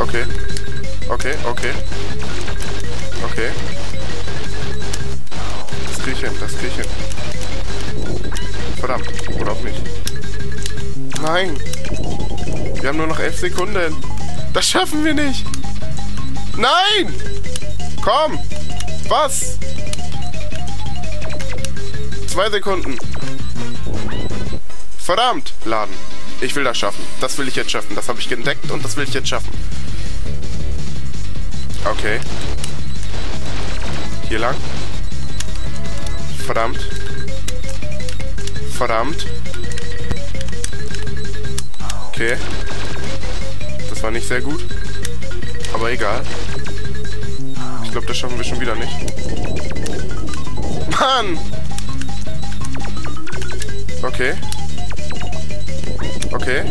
Okay. Okay, okay. Okay. Das krieg ich hin, das krieg ich hin. Verdammt. Oder auch nicht. Nein. Wir haben nur noch 11 Sekunden. Das schaffen wir nicht. Nein! Komm! Was? 2 Sekunden. Verdammt! Laden. Ich will das schaffen. Das will ich jetzt schaffen. Das habe ich entdeckt und das will ich jetzt schaffen. Okay. Hier lang. Verdammt. Verdammt. Okay. Das war nicht sehr gut. Aber egal. Ich glaube, das schaffen wir schon wieder nicht. Mann! Okay. Okay.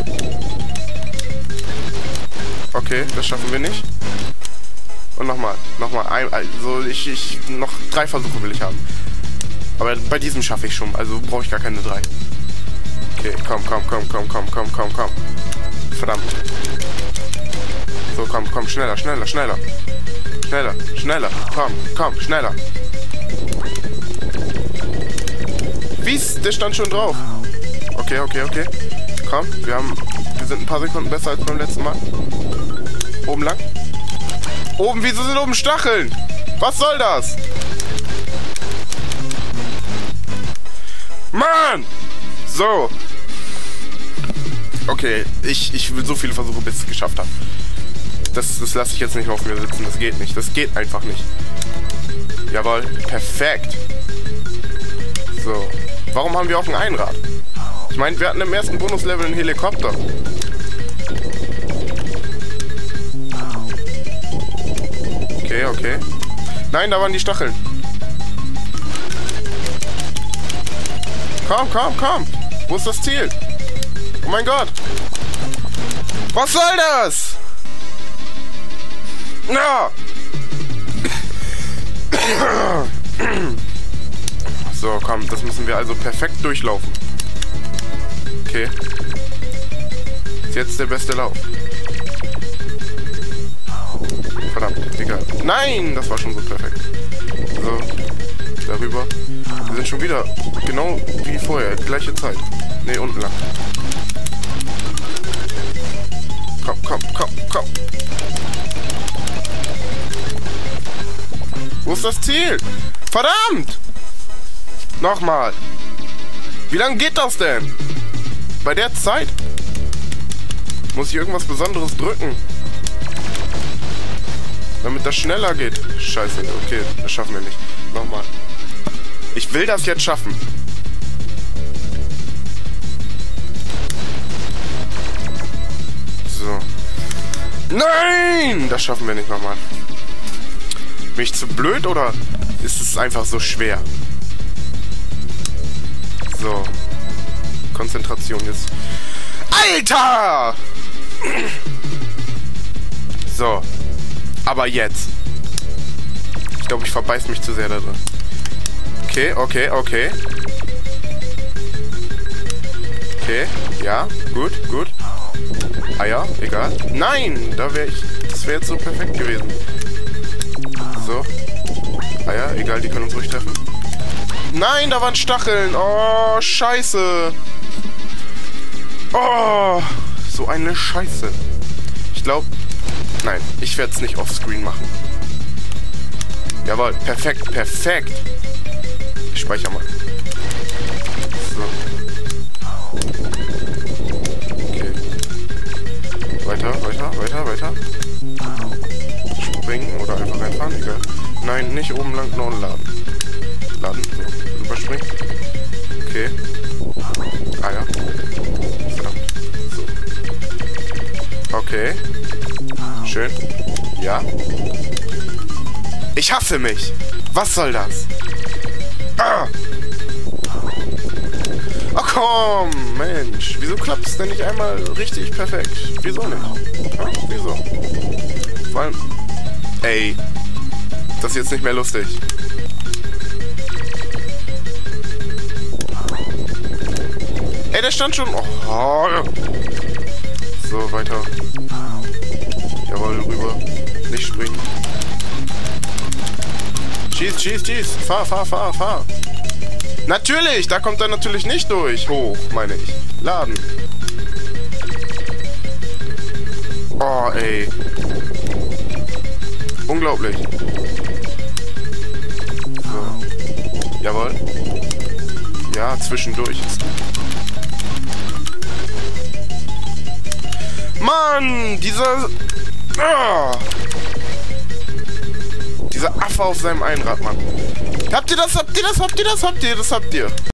Okay, das schaffen wir nicht. Und nochmal. Nochmal. Also noch 3 Versuche will ich haben. Aber bei diesem schaffe ich schon. Also brauche ich gar keine 3. Okay, komm. Verdammt. So, komm, schneller. Schneller. Komm, schneller. Wie's? Der stand schon drauf. Okay. Komm, wir sind ein paar Sekunden besser als beim letzten Mal. Oben lang. Oben, wieso sind oben Stacheln? Was soll das? Mann! So. Okay, ich will so viele Versuche, bis ich es geschafft habe. Das lasse ich jetzt nicht auf mir sitzen. Das geht nicht. Das geht einfach nicht. Jawohl. Perfekt. So. Warum haben wir auch ein Einrad? Ich meine, wir hatten im ersten Bonuslevel einen Helikopter. Okay. Nein, da waren die Stacheln. Komm. Wo ist das Ziel? Oh mein Gott. Was soll das? Na! So, komm, das müssen wir also perfekt durchlaufen. Okay. Ist jetzt der beste Lauf. Verdammt, egal. Nein, das war schon so perfekt. So, darüber. Wir sind schon wieder genau wie vorher, gleiche Zeit. Ne, unten lang. Komm. Wo ist das Ziel? Verdammt! Nochmal. Wie lange geht das denn? Bei der Zeit? Muss ich irgendwas Besonderes drücken? Damit das schneller geht. Scheiße, okay, das schaffen wir nicht. Nochmal. Ich will das jetzt schaffen. So. Nein! Das schaffen wir nicht nochmal. Bin ich zu blöd oder ist es einfach so schwer? So. Konzentration jetzt. Alter! So. Aber jetzt. Ich glaube, ich verbeiß mich zu sehr da drin. Okay. Okay, ja, gut. Ah ja, egal. Nein, das wäre jetzt so perfekt gewesen. So. Ah ja, egal, die können uns ruhig treffen. Nein, da waren Stacheln. Oh, scheiße. Oh, so eine Scheiße. Ich glaube... Nein, ich werde es nicht offscreen machen. Jawohl, perfekt. Ich speichere mal. So. Okay. Weiter. Springen oder einfach reinfahren, egal. Nein, nicht oben lang, nur laden. So, überspringen. Okay. Ah ja. Verdammt. So. Okay. Schön. Ja. Ich hasse mich. Was soll das? Ah. Oh komm, Mensch. Wieso klappt es denn nicht einmal richtig perfekt? Wieso nicht? Ja, wieso? Vor allem... Ey. Das ist jetzt nicht mehr lustig. Ey, der stand schon... Oh. So, weiter. Jawohl, Schieß, schieß, schieß. Fahr, fahr, fahr, fahr. Natürlich, da kommt er natürlich nicht durch. Hoch, meine ich. Laden. Oh, ey. Unglaublich. So. Jawohl. Ja, zwischendurch. Mann, dieser... Oh. Dieser Affe auf seinem Einrad, Mann. Habt ihr das? Habt ihr das? Habt ihr das? Habt ihr das? Habt ihr?